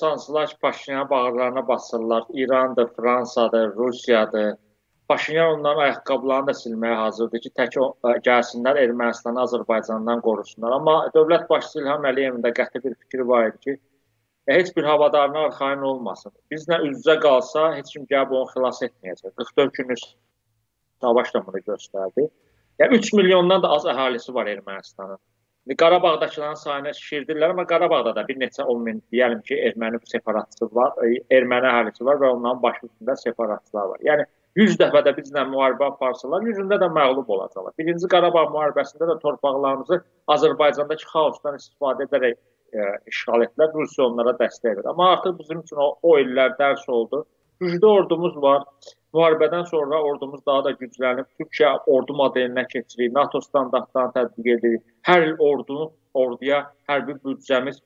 hansılar ki, Paşinyanın bağırlarına basırlar. İrandır, Fransadır, Rusiyadır. Paşinyan onların ayaqqabılarını da silməyə hazırdır ki, tək gəlsinlər Ermənistanı Azərbaycandan qorusunlar. Amma dövlət başçısı İlham Əliyevin də qəti bir fikri var idi ki, heç bir havadarına arxayın olmasın. Bizlə üz-üzə qalsa, heç kim gəlib onu xilas etməyəcək. 44 günlük savaş da bunu göstərdi. Yəni 3 milyondan da az əhalisi var Ermənistanın. Qarabağdakıların sayını şişirdirlər, amma Qarabağda da bir neçə 10 min, deyəlim ki, erməni separatçısı var, erməni əhalisi var və onların başı üstündə separatçılar var. Yəni 100 dəfə də bizlə müharibə aparsalar, 100-ündə də məğlub olacaqlar. Birinci Qarabağ müharibəsində də torpaqlarımızı Azərbaycandakı xaosdan istifadə edərək işğal etdilər, Rusiya onlara dəstək verir. Amma artıq bizim üçün o illər dərs oldu. Güclü ordumuz var. Müharibədən sonra ordumuz daha da güclənib. Türkiyə ordu modelinə keçirik, NATO standartlarını tətbiq edirik. Hər il orduya hərbi büdcəmiz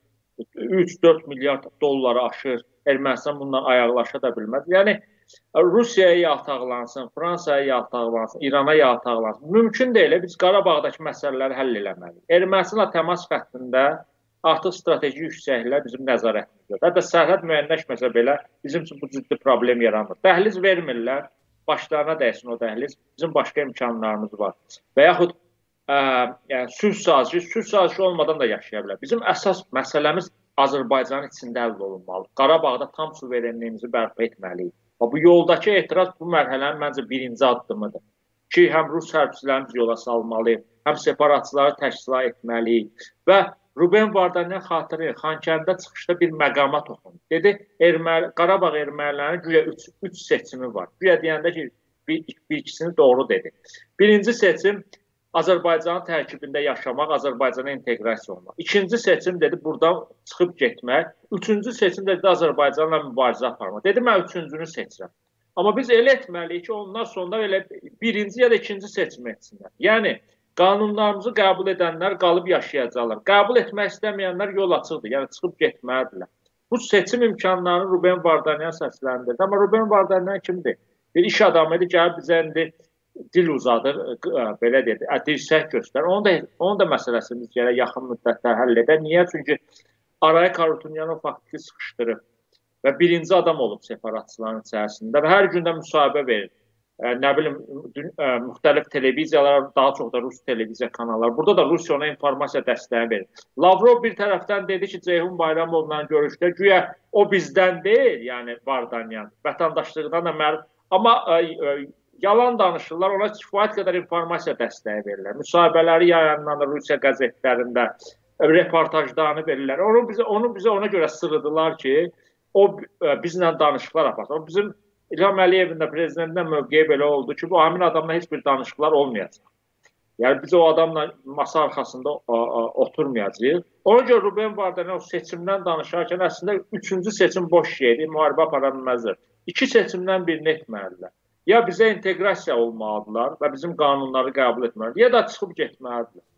3-4 milyard dolları aşır. Ermənistan bundan ayaqlaşa da bilməz. Yəni Rusiyaya yaltaqlansın, Fransaya yaltaqlansın, İrana yaltaqlansın. Mümkün deyil. Biz Qarabağdakı məsələləri həll eləməliyik. Ermənistanla təmas xəttində artıq strateji yüksəklər bizim nəzarətimizdə. Hətta sərhəd müəyyənləşməsə belə bizim üçün bu ciddi problem yaranır. Dəhliz vermirlər, başlarına dəysin o dəhliz. Bizim başqa imkanlarımız var. Və yaxud yəni, sülh sazişi olmadan da yaşaya bilər. Bizim əsas məsələmiz Azərbaycanın içində həll olunmalıdır. Qarabağda tam suverenliyimizi bərpa etməliyik. Bu yoldakı etiraz bu mərhələnin məncə birinci addımıdır. Ki, həm Rus hərbçilərimizi yola salmalıyıq, həm separatçıları təşkil etməliyik. Və Ruben Vardanyan xatırlayır, Xankəndidə çıxışda bir məqama toxundu. Dedi, Qarabağ ermənilərinin güya 3 seçimi var. Güya deyəndə ki, bir ikisini doğru dedi. Birinci seçim Azərbaycanın tərkibində yaşamaq, Azərbaycana inteqrasiya olmaq. İkinci seçim dedi, buradan çıxıb getmək. Üçüncü seçim dedi, Azərbaycanla mübarizə aparmaq. Dedi, mən üçüncünü seçirəm. Amma biz elə etməliyik ki, onlar sonunda elə birinci ya da ikinci seçim etsinlər. Yəni, qanunlarımızı qəbul edənlər qalıb yaşayacaqlar. Qəbul etmək istəməyənlər yol açıqdır, yəni çıxıb getməlidirlər. Bu seçim imkanlarını Ruben Vardanyan səsləndirdi. Amma Ruben Vardanyan kimdir? Bir iş adamı idi, gəlib bizə indi dil uzadır, belə dedi, dirsək göstər. Onun da məsələsimiz gərək yaxın müddətdə həll edər. Niyə? Çünki araya Harutyunyanov faktiki sıxışdırıb və birinci adam olub separatçıların içərisində və hər gündə müsahibə verir. Nə bilim, müxtəlif televiziyalar, daha çox da Rus televiziya kanalları. Burada da Rusiya ona informasiya dəstəyi verir. Lavrov bir tərəfdən dedi ki, Ceyhun Bayramovla görüşdə, güya o bizdən deyil, yəni Vardanyan, vətəndaşlıqdan da məruz. Amma yalan danışırlar, ona kifayət qədər informasiya dəstəyi verirlər. Müsahibələri yayınlanır Rusiya qəzetlərində, reportajlarını verirlər. Onu bizə ona görə sırıdılar ki, o bizlə danışıqlar aparsın. Bizim İlham Əliyevin də prezidentindən mövqeyi belə oldu ki, bu həmin adamla heç bir danışıqlar olmayacaq. Yəni biz o adamla masa arxasında oturmayacağıq. Ona görə Ruben Vardanyan o seçimdən danışarkən əslində üçüncü seçim boş şeydir, müharibə apara bilməzdir. İki seçimdən birini etməlidirlər. Ya bizə inteqrasiya olmalıdırlar və bizim qanunları qəbul etməlidirlər, ya da çıxıb getməlidirlər.